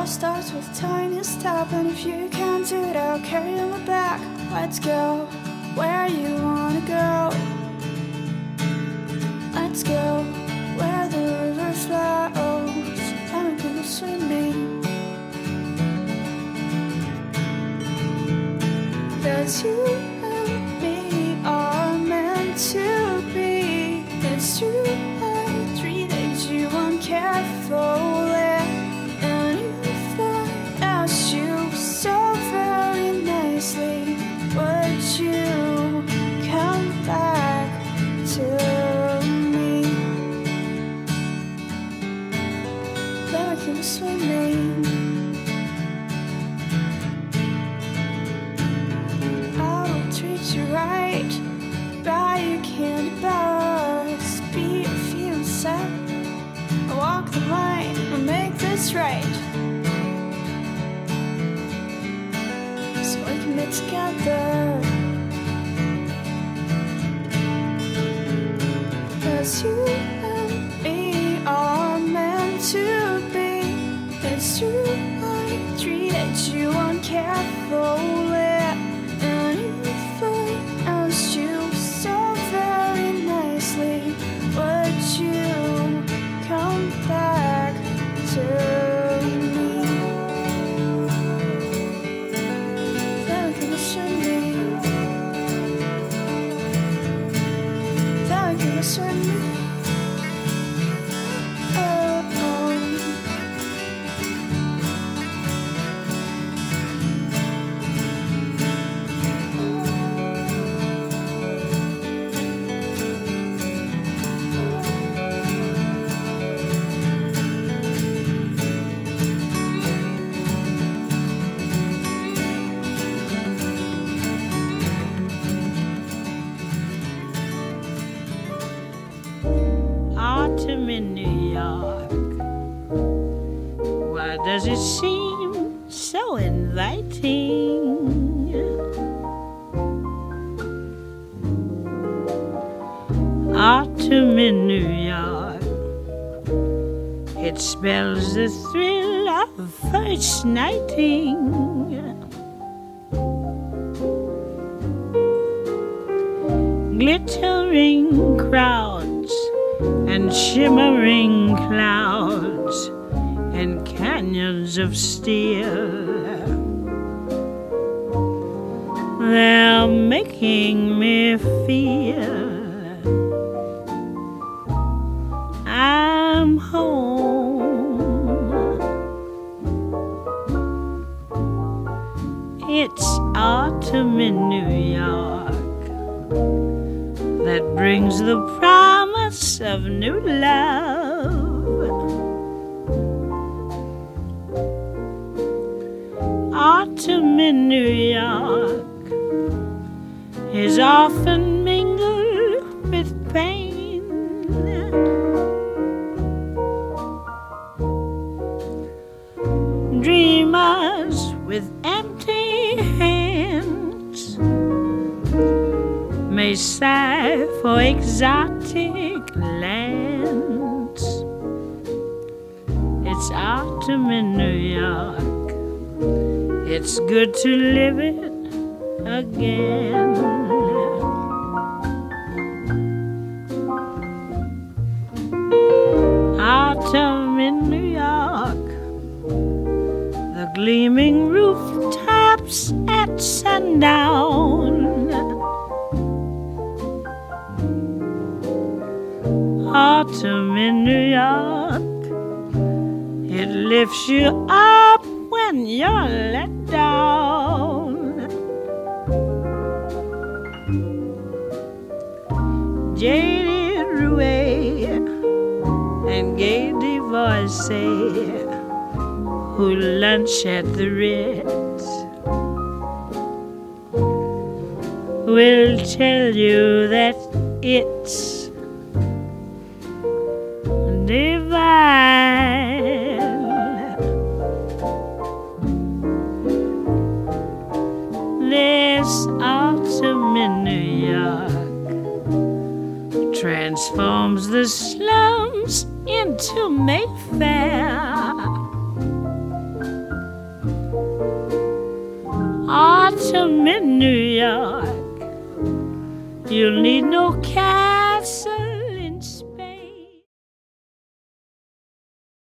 all starts with the tiniest step, and if you can't do it, I'll carry you on my back. Let's go where you wanna go. Let's go where the river flows, and we can go swimming. 'Cause you and me are meant to be. It's true, I treated you uncarefully, and if I asked you so very nicely, would you come back to me? Then we can go swimming. Treat you right, buy you candy bars, be your fiancé, walk the line and make this right, so we can be together. 'Cause you and me are meant to be. It's true, I treated you uncarefully, and if I asked you so very nicely, would you come back to me? Then we can go swimming. Then we can go swimming. Autumn in New York, why does it seem so inviting? Autumn in New York, it spells the thrill of first nighting. Glittering crowds and shimmering clouds and canyons of steel, they're making me feel I'm home. It's autumn in New York that brings the promise of new love. Autumn in New York is often mingled with pain. Dreamers with empty hands may sigh for exotic lands. It's autumn in New York, it's good to live it again. Autumn in New York, the gleaming rooftops at sundown. Autumn in New York, it lifts you up when you're let down. Jaded Rouet and gay divorcee who lunch at the Ritz will tell you that it's divine. This autumn in New York transforms the slums into Mayfair. autumn in New York. You'll need no castle